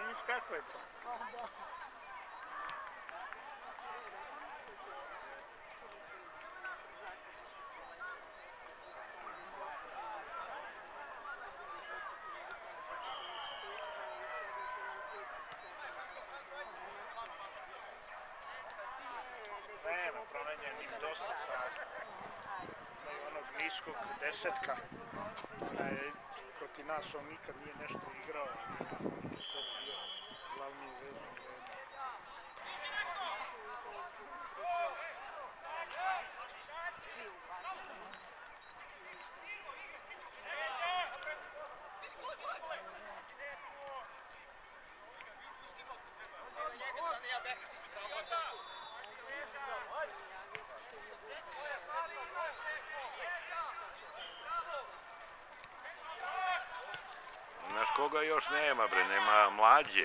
Vidiš kako je to? Nema promenjenih dosta sastava. Imaju onog niskog desetka. Proti nas on nikad nije nešto igrao. Bio glavni u veznom redu. Znaš koga još nema, bre, nema Mlađe.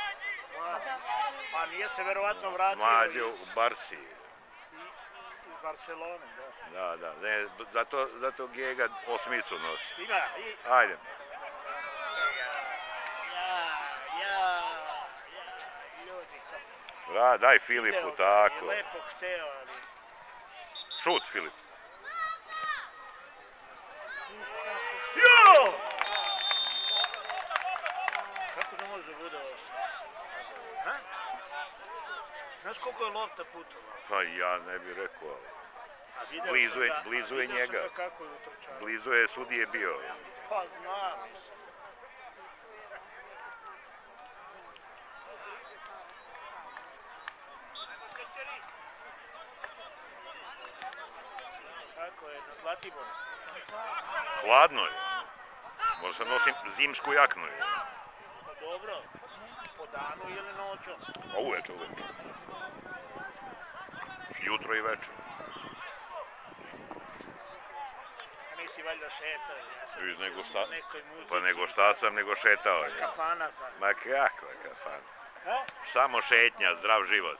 Pa nije se verovatno vratio. Mlađe u Barsi. Iz Barcelone, Da, da. da, ne, zato Gega osmicu nosi. Ima i... Ajde. Ljudi kako... Daj Filipu, tako. Lepo hteo, ali... Šut, Filip. Jo! Kako ne može da bude ovo? Ha? Znaš koliko je lopta putovala? Pa ja ne bih rekao. Blizu je njega. Vidio sam ga kako je utrčao. Blizu je sudije bio. Pa znam, mislim. Kako je, na Zlatiboru? Hladno je. Možda sam nosim zimsku jaknu. Pa dobro, po danu ili noćom? A uveče. Jutro i večer. A nisi valjda šetao? Nego šta? Pa nego šta sam nego šetao. Kafana pa. Ma kakva kafana? Ha? Samo šetnja, zdrav život.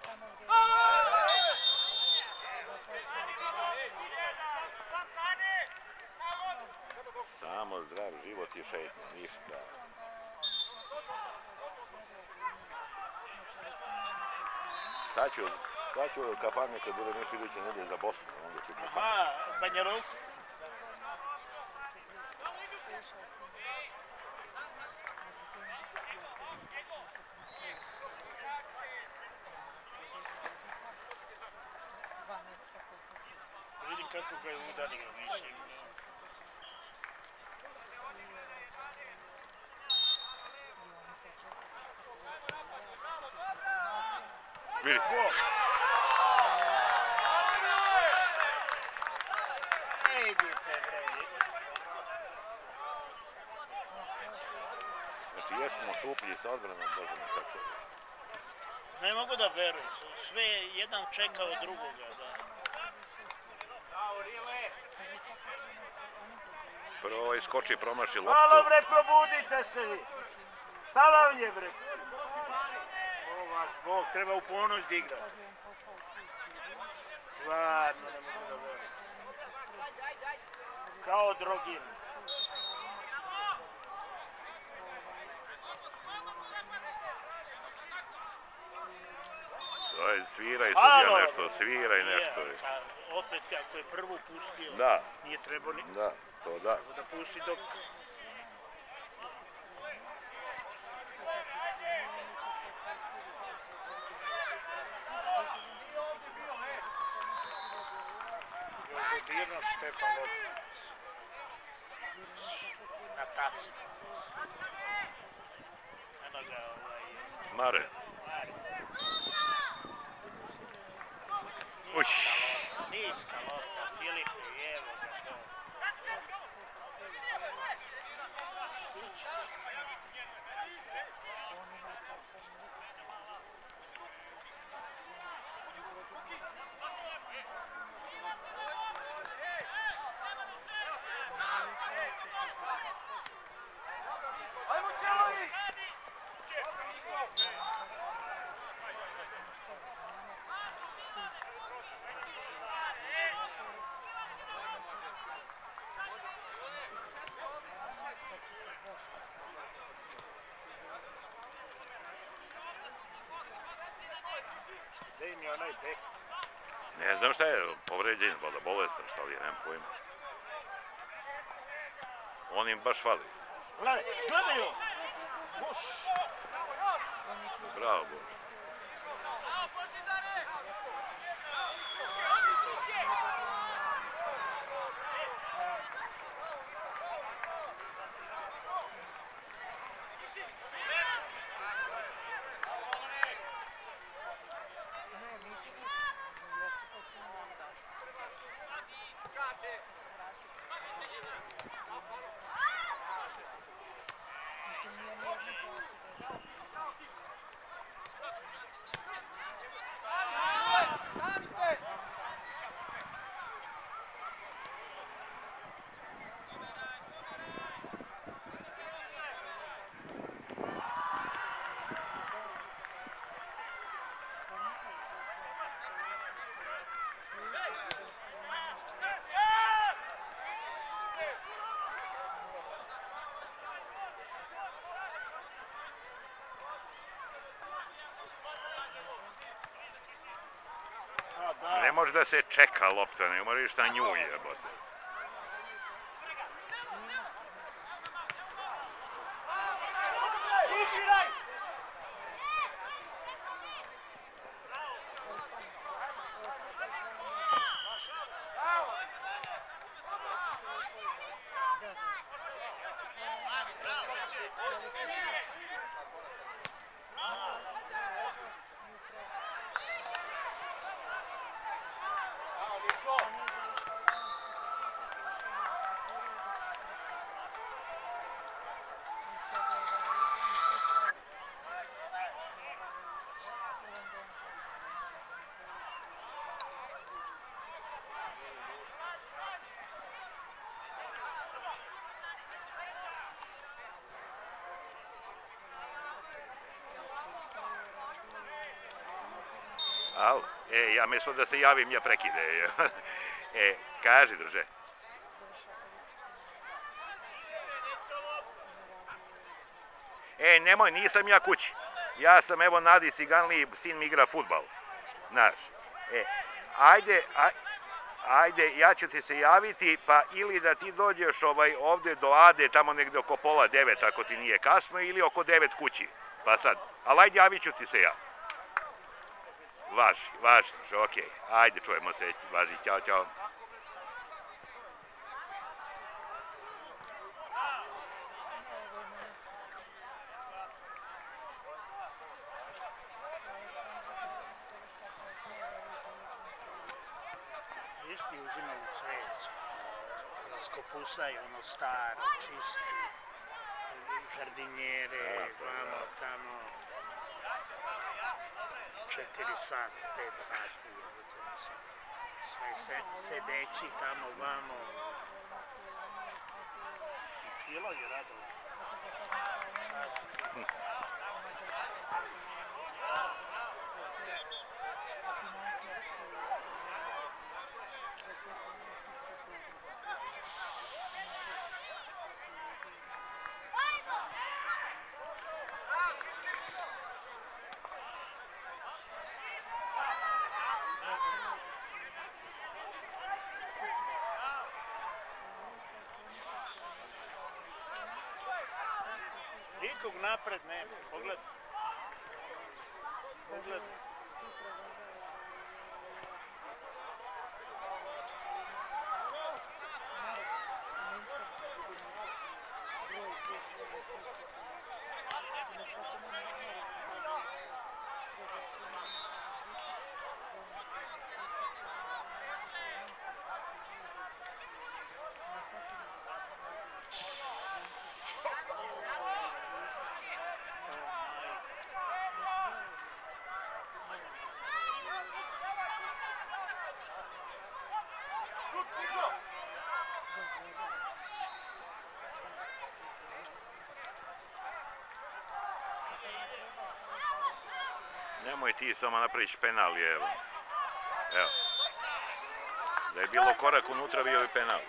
Samo zdrav život i šetnja, ništa. Sad ću kafane kad bude nešto iduće nedelje za Bosnu. Aha, Banja Luka. Vidim kako ga je udario, mislim. Vidi. Ne idite, bre. Znači, jesmo šuplji s odbranom, Bože me sačuvaj. Ne mogu da verujem, sve jedan čeka od drugoga, da. Prvo iskoči, promaši loptu. Halo bre, probudite se vi! Šta vam je bre? O vaš Bog, treba u ponoć da igra. Stvarno ne mogu da verujem. Kao drogin. Sviraj sudija nešto, sviraj nešto. Opet kako je prvu pustio, da. Nije trebao ni... Da, to da. Treba da pusti dok... Još je dirno Stefan Lopez. Na tacu. Eno ga Mare. Uš. Niska lopta, Filipe, evo ga to. Ajmo Čelovi! im je onaj bek? Ne znam šta je, povređen, valjda bolestan, šta li je, nemam pojma. On im baš fali. Gledaj ovo! Boš! Bravo, Boš. Ne može da se čeka lopta, ne mora šta nju jebote. Al, ja mislim da se javim, ja prekide. Kaži, druže. Nemoj, nisam ja kući. Ja sam, evo, Nadi Ciganli, sin mi igra fudbal. Znaš. Ajde, ja ću ti se javiti, pa ili da ti dođeš ovde do Ade, tamo negde oko 8:30, ako ti nije kasno, ili oko 9 kući. Pa sad, ali ajde, javit ću ti se ja. Važi, okej. Ajde, čujemo se, važi, ćao, ćao. Isti uzimaju cveć, raskopusaju ono staro, čisti, žardinjere, vamo, tamo. 4 sata, 5 sati, sve sedeći tamo, vamo. I kilo je radilo. Nikog napred nema, pogledaj. Nemoj ti samo napraviš penal, evo. Da je bilo korak unutra, bio je penal.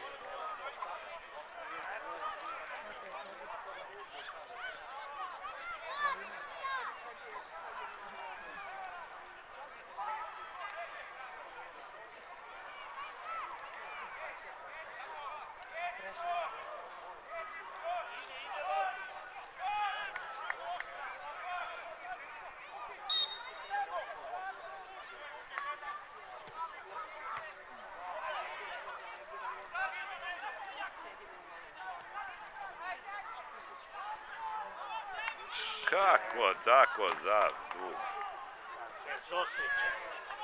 Kako tako za dvuk? Bez osjećaja.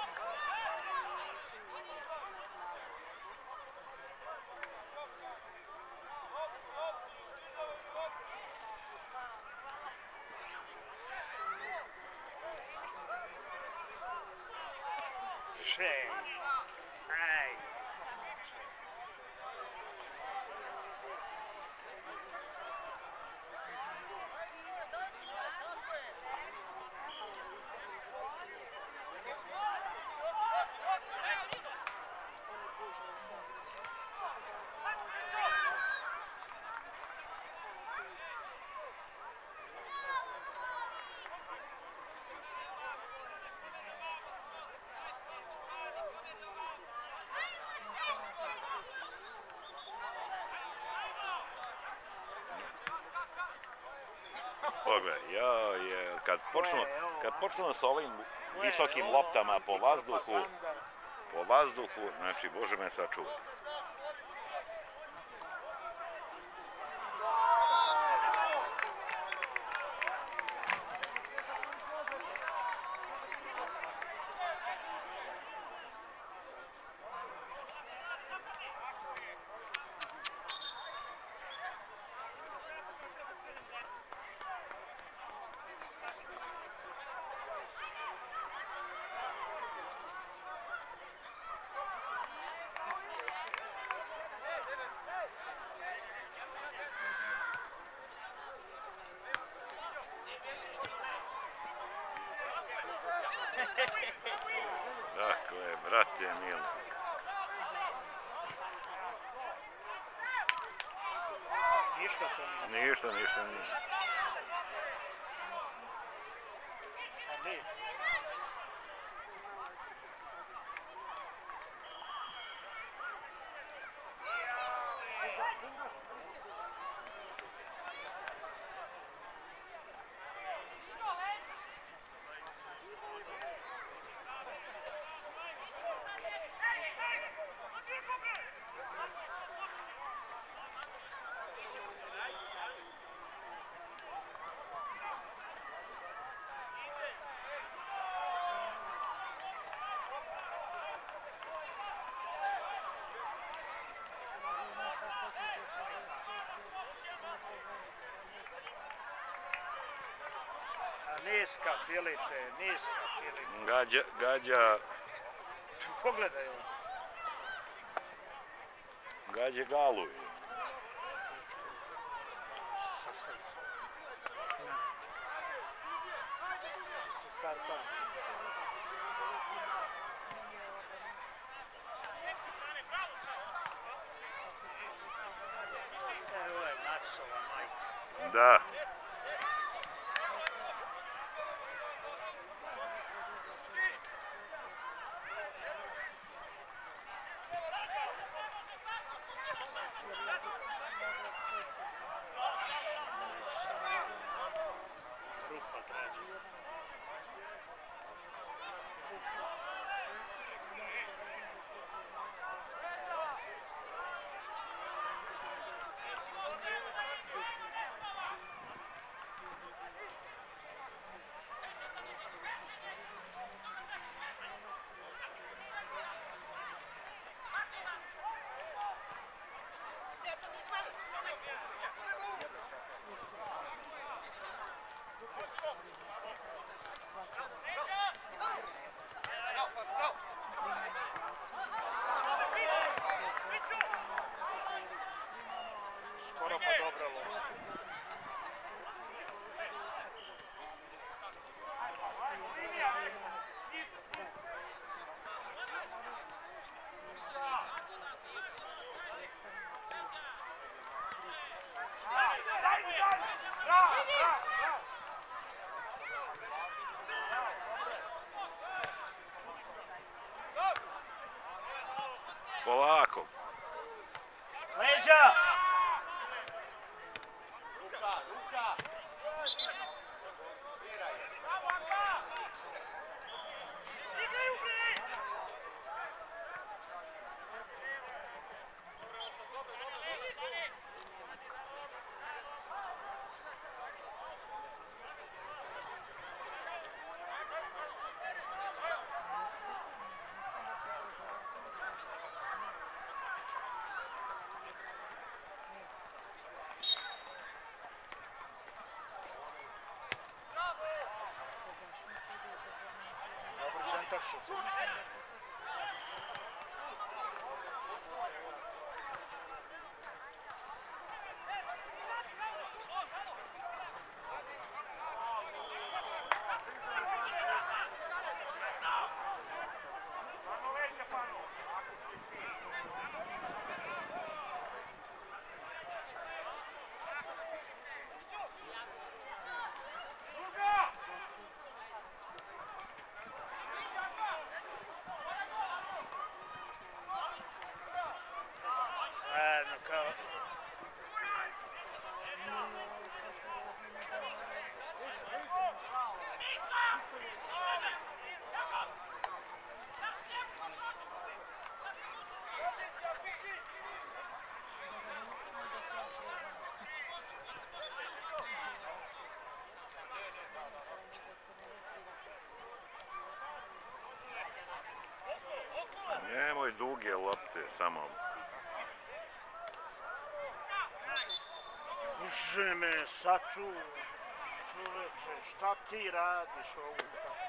Shame. Aj. Pogledaj, kad počnu sa ovim visokim loptama po vazduhu, znači, Bože me sačuvaj. Dakle, brate mili. Ništa to nije. Ništa nije. A nije. Niska, Filipe, niska, Filipe. Gađa... Pogledaj ovo. Gađa galuje. Sa srcem. Sa kartom. Evo je Maksova majka. Da. Skoro pa dobra lopta. Polako. Leđa! krši. Nemoj duge lopte, samo... Bože me, sačuvaj, čoveče, šta ti radiš ovu tako?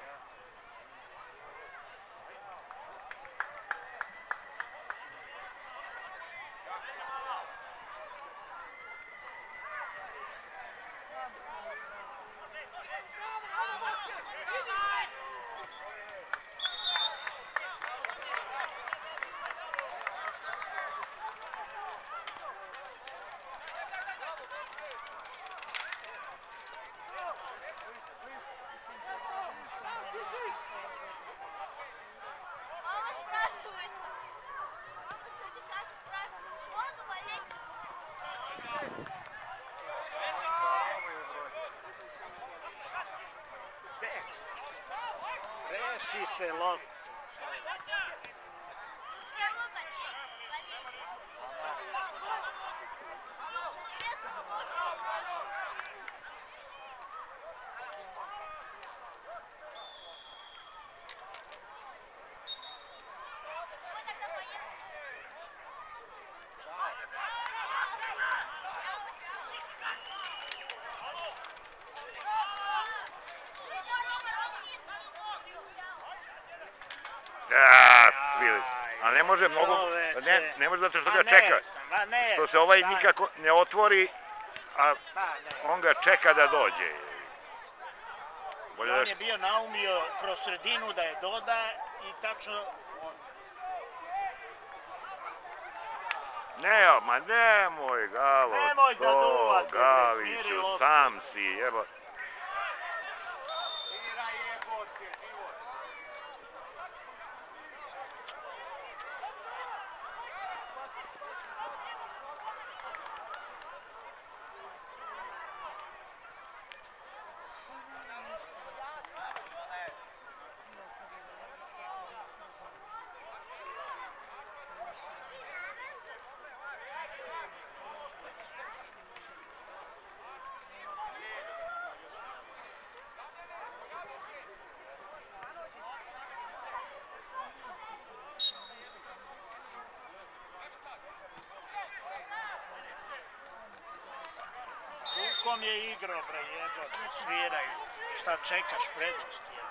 Reši se lopte. A ne može mnogo, ne može zato što ga čeka, što se ovaj nikako ne otvori, a on ga čeka da dođe. On je bio naumio kroz sredinu da je doda i tačno... Ne, ma nemoj, Galo, to, Galiću, sam si, jebo. Kom je igrao, bre, jebote, sviraju. Šta čekaš, prednost, jebote.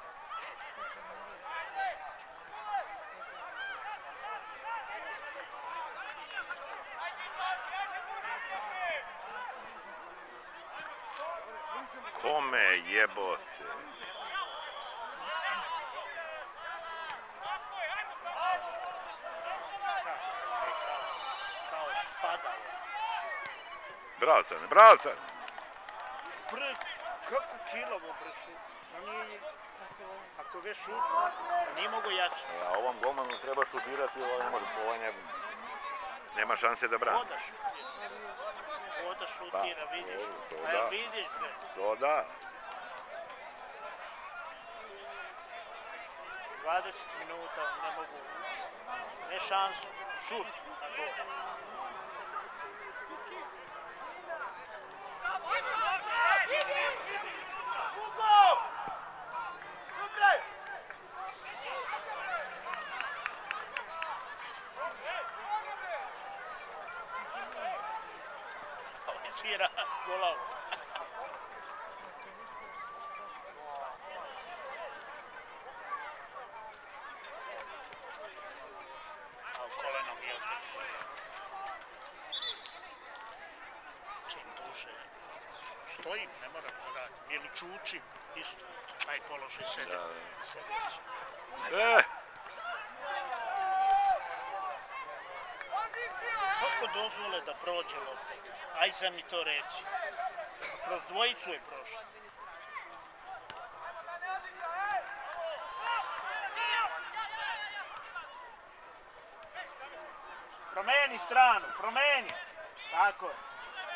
Kome jebote? Kao spadalo. Bravo, Cane, bravo, Cane. Bre, kako kilovo, bre, šut. Ako već šut, nije mogo jače. A ovom golmanu treba šutirati, ovaj nema šanse da brani. Voda šutira, vidiš. Da. Vidiš, bre. To da. 20 minuta, ne mogu. Ne šansu, šut. Svira golov. stojim, ne moram da radim. Ili čučim, isto, taj položaj sedim. Kako dozvole da prođe lopta? Ajza mi to reći. Kroz dvojicu je prošlo. Promeni stranu, promeni. Tako je.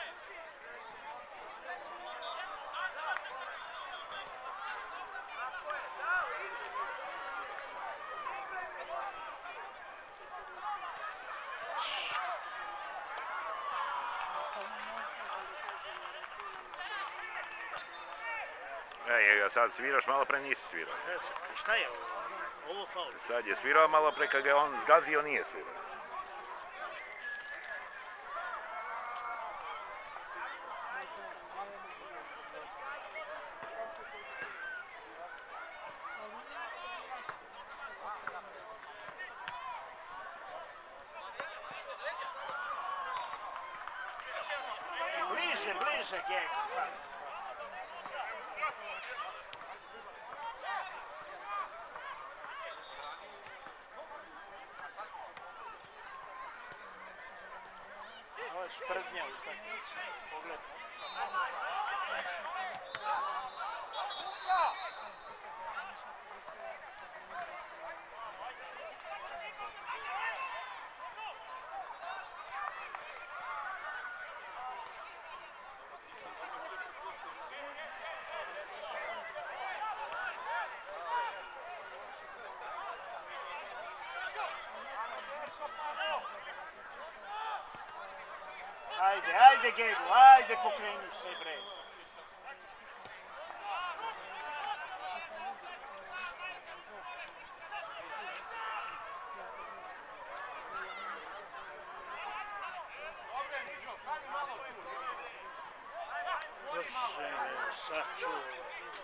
Sad sviraš, malo pre nisi svirao. Šta je ovo? Ovo faul. Sad je svirao, malo pre kad ga on zgazio, nije svirao. Bliže, Gego. Ovo je sprdnja utakmica. Pogledaj. Ajde, Gego, ajde, pokreni se, bre. Sačuvaj.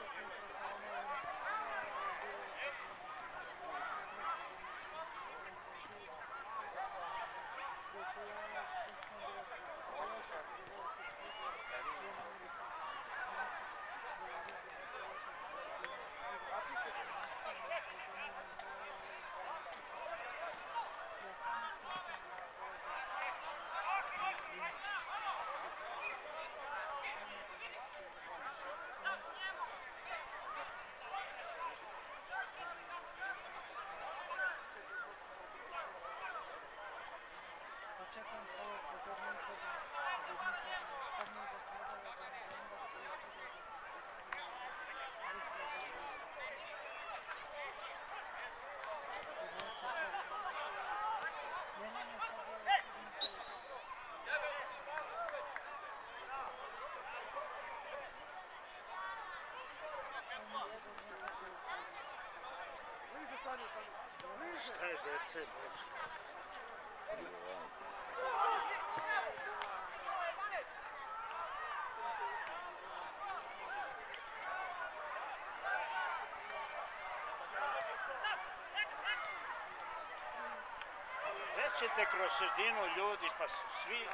Šta je dece, Bože? Već ćete kroz sredinu ljudi, pa svi...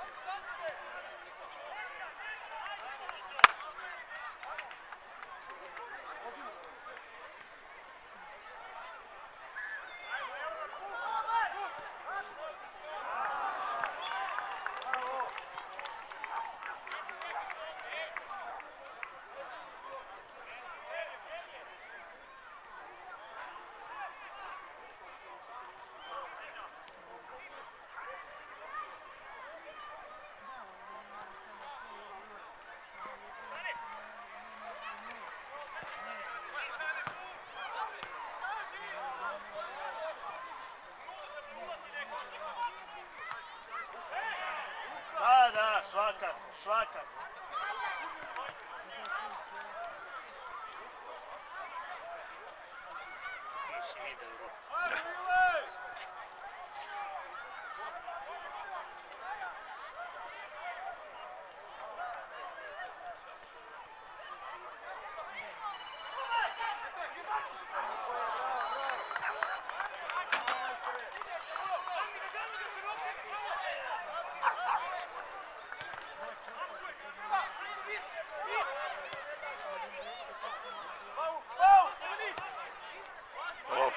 Da, svakako. Ti si video ruku.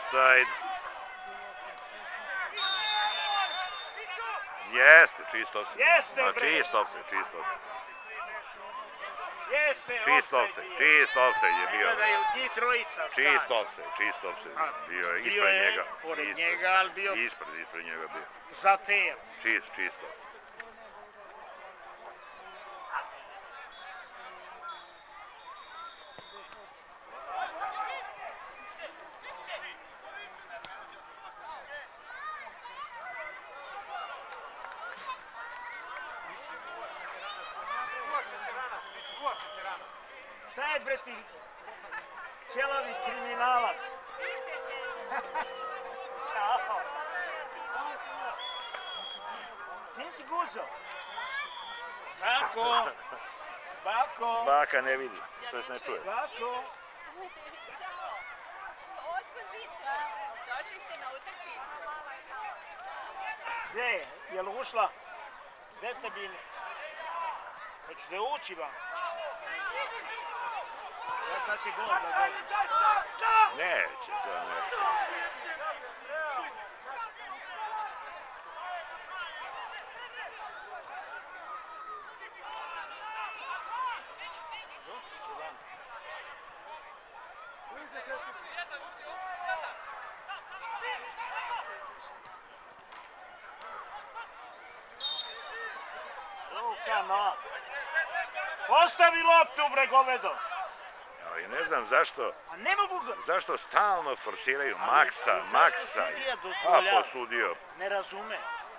Offside. Jeste, čist offside. Jeste, Ma, bre. čist offside, čist offside. Jeste, Čist offside, čist offside je bio. Da je od njih trojica. Čist offside. Bio je ispred njega. Pored njega, ali bio Ispred njega bio. za fair. Čist offside. Šta je, bre, ti ćelavi kriminalac? Ćao. Ti si guzo? Bako. Bako. Baka ne vidi, to se ne čuje. Bako. Ćao. Otkud vi, čao? Došli ste na utakmicu. Gdje je? Je li ušla? Gdje ste bili? Hoćete ući vam? Ja sad će gol da gol. Neće, to neće. Luka, postavi loptu, bre, govedo. Ali ne znam zašto, A ne mogu ga. zašto stalno forsiraju Maksa. Sudija dozvoljava? Posudio, Ne razume.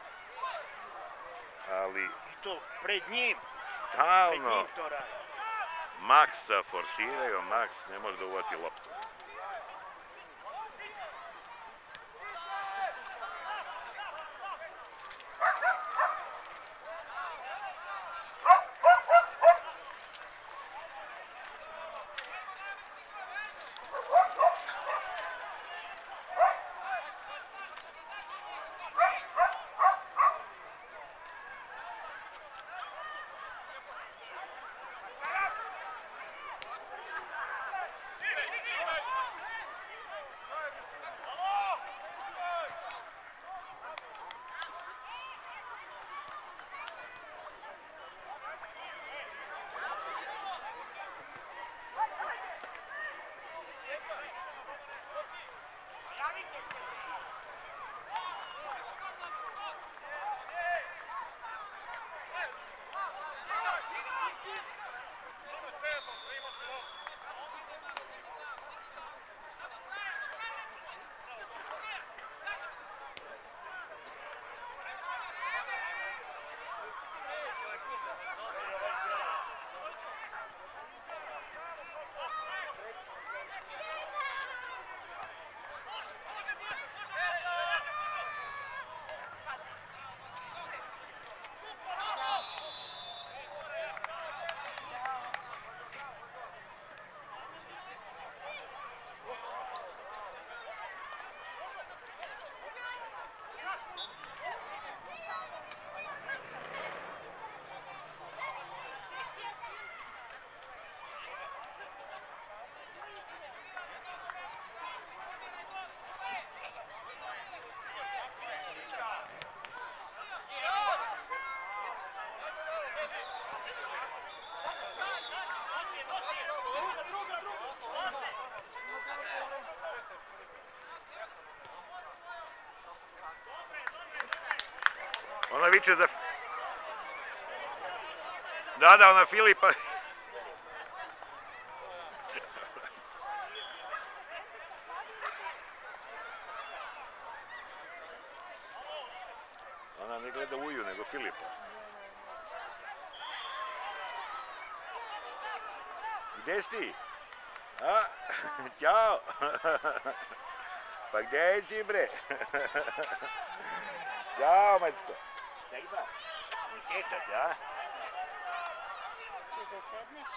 ali I to pred njim. Pred stalno njim to radi. Maksa forsiraju, Maks ne može da uvati loptu. Ona viče da... Da, ona Filipa... Ona ne gleda Uju, nego Filipa. Gde si ti? A? Ćao! Pa gde si, bre? Ćao, Macko! Šta ima? Ne sjetat, a? Če da sedneš?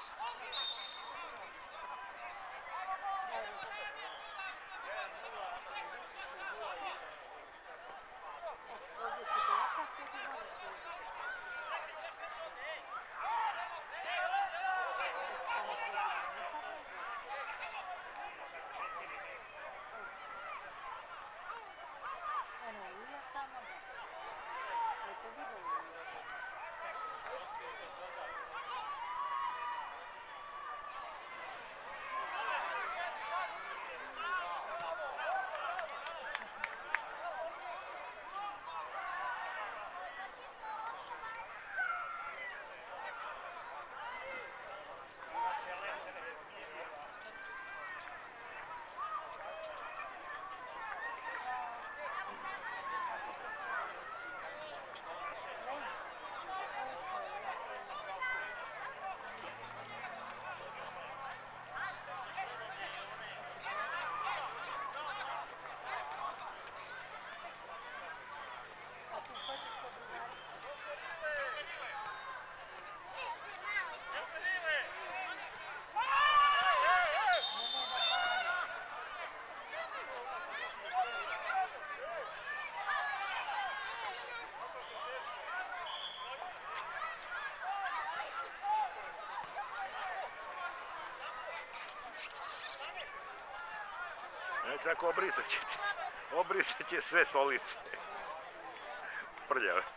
Tako obrisat će sve solice. Prljave.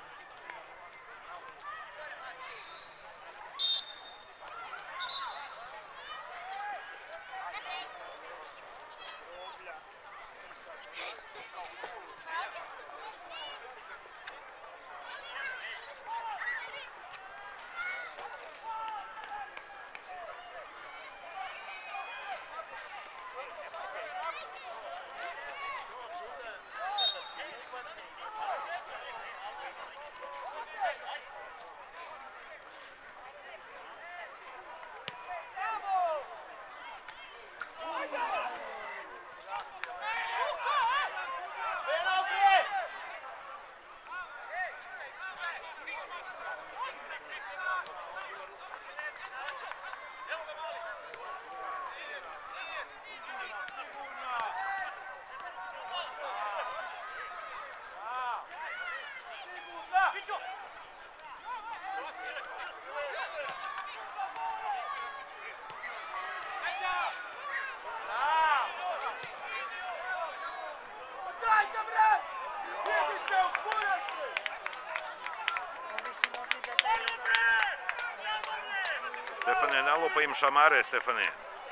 Stefane, nalupa im šamare, Stefane.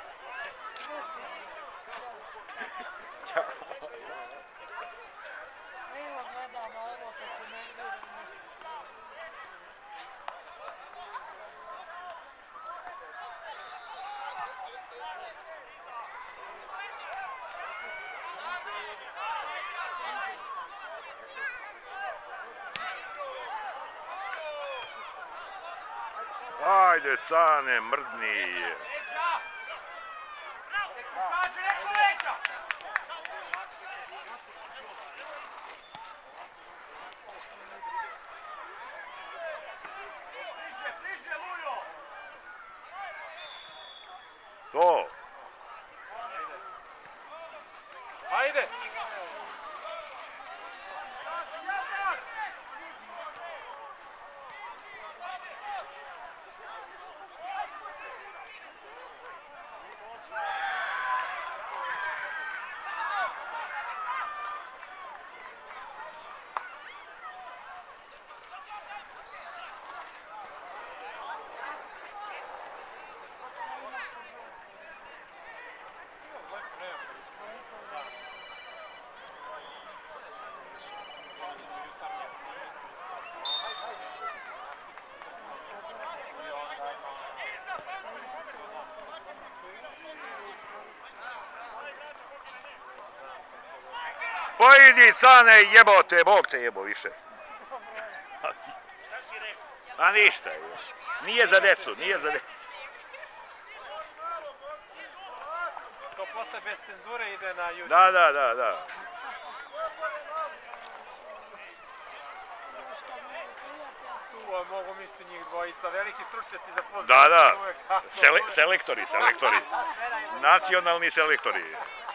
Evo gledamo ovo pa se ne vidimo. Ajde, Cane, mrdni. To. Ajde! Pojedi, Cane, jebote, Bog te jebo više. Šta si rekao? A ništa. Nije za decu, nije za decu. To posle bez cenzure ide na YouTube. Da. Tu mogu misliti njih dvojica, veliki stručnjaci za fudbal. Da. Uvek. Selektori. Nacionalni selektori.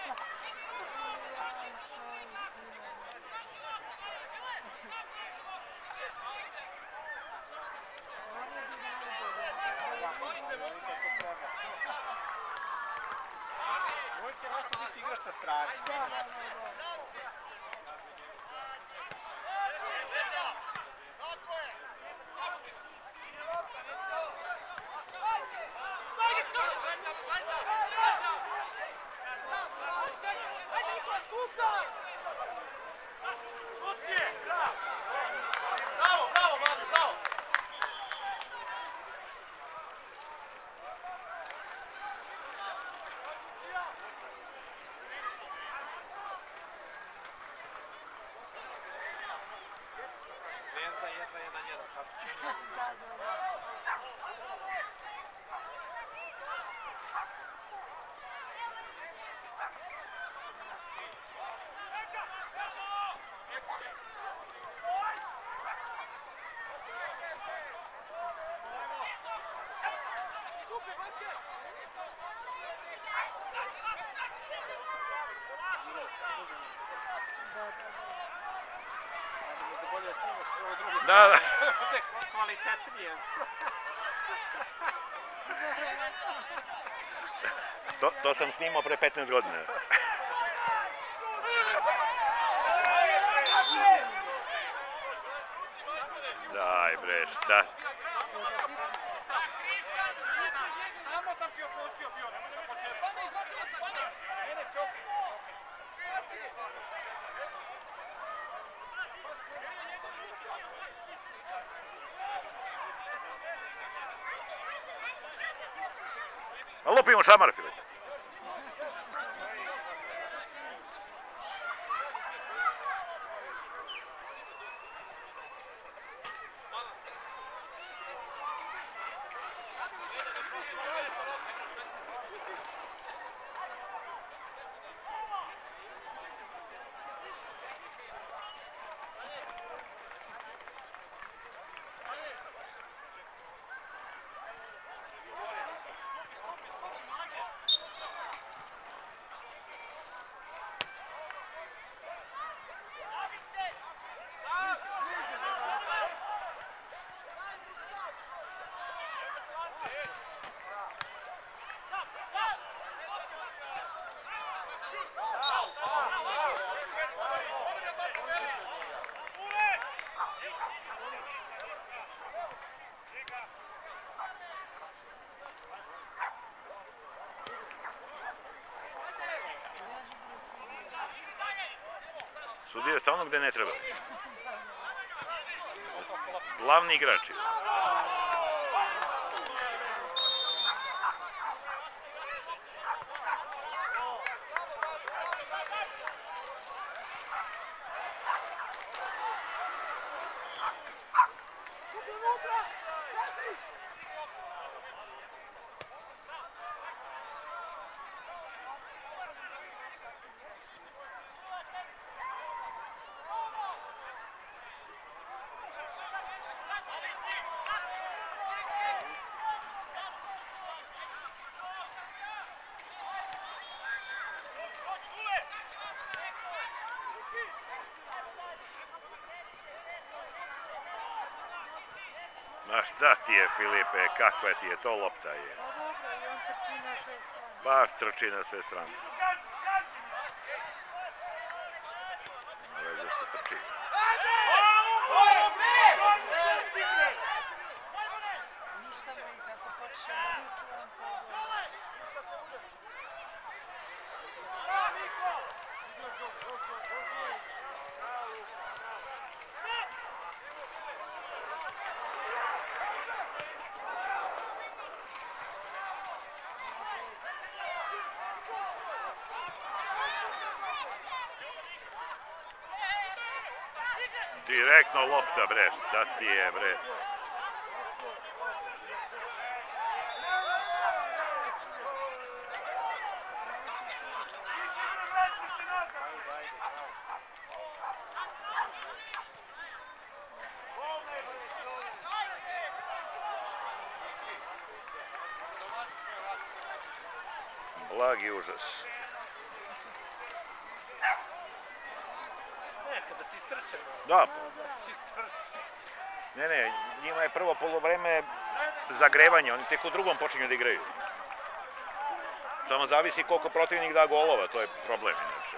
Uvijek je lako biti igrač sa strane. Zvezda 1-1, kako će bolje snimaš s ove druge strane. Kvalitetnije. To sam snimao pre 15 godina. bre, šta? Samo sam ti oprostio bio, nemoj da početak. Mene se okri. A lupimo šamar, Filip. Sudija je stavno gde ne treba. Glavni igrači. Ma šta ti je, Filipe, kakva ti je to lopta je? Pa dobro, i on trči na sve strane. Baš trči na sve strane. Nema veze što trči. Ništa mu i kako počne da viču, on se odlazi. Direktno lopta, bre, šta ti je, bre? Blagi užas. Kada si istrčen. Da. Ne, njima je prvo polovreme zagrevanje, oni tek u drugom počinju da igraju. Samo zavisi koliko protivnik da golova, to je problem inače.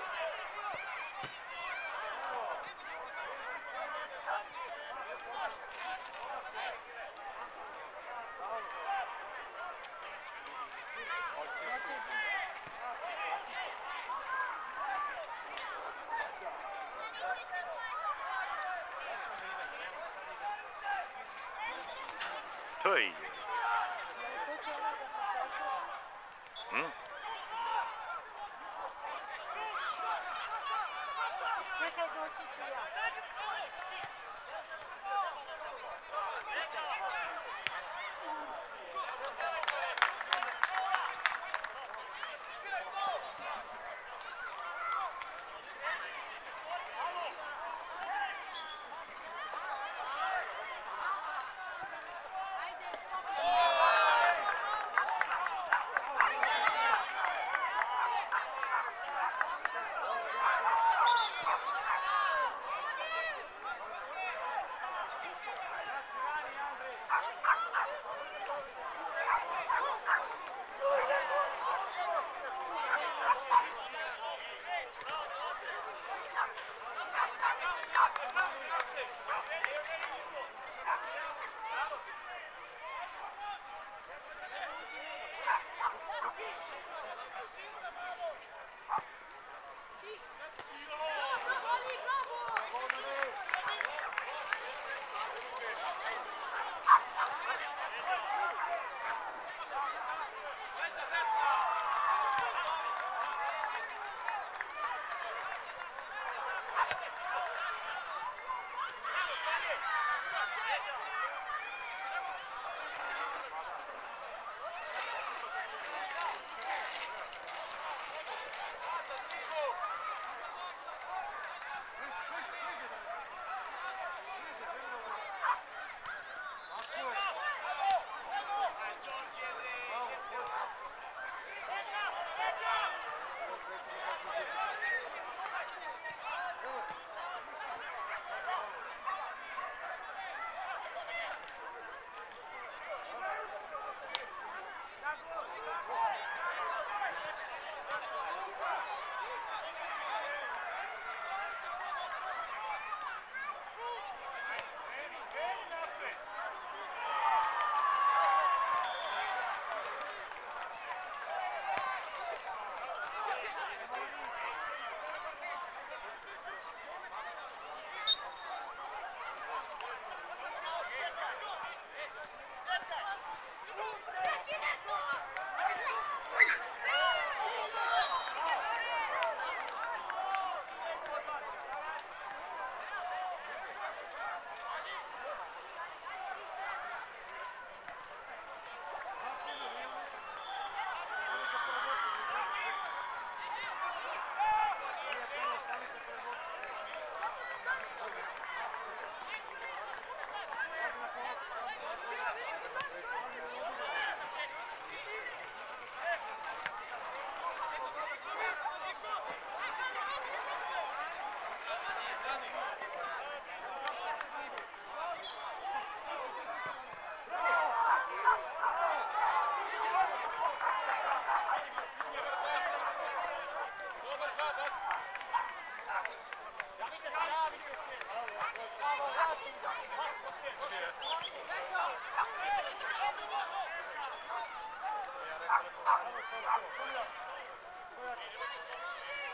To je. To će ona da se tako. Čekaj, doći ću ja. Stalo, stalo, stalo.